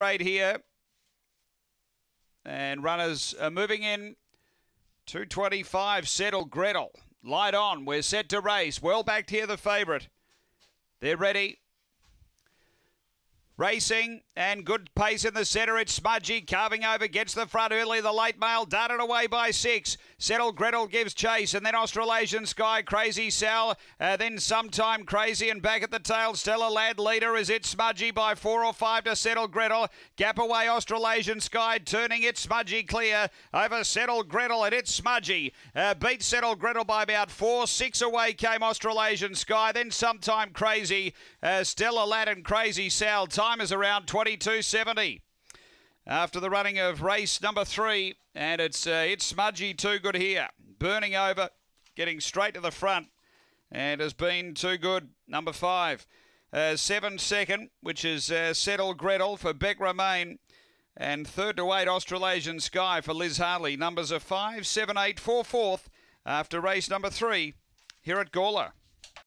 Right here. And runners are moving in. 225, Settle Gretel. Light on. We're set to race. Well backed here, the favourite. They're ready. Racing and good pace in the centre. It's Smudgy carving over, gets the front early. The late mail darted away by 6. Settle Gretel gives chase, and then Australasian Sky, Crazy Sal, then Sometime Crazy, and back at the tail, Stella Lad leader. Is it Smudgy by 4 or 5 to Settle Gretel? Gap away Australasian Sky, turning it Smudgy clear over Settle Gretel, and it's Smudgy. Beat Settle Gretel by about 4. 6 away came Australasian Sky, then Sometime Crazy, Stella Lad and Crazy Sal. Time is around 22.70 after the running of race number 3, and it's Smudgy too good here, burning over, getting straight to the front, and has been too good. Number 5, 7 second, which is Settle Gretel for Beck Remain, and 3rd to 8 Australasian Sky for Liz Harley. Numbers are 5, 7, 8, 4 fourth after race number 3 here at Gawler.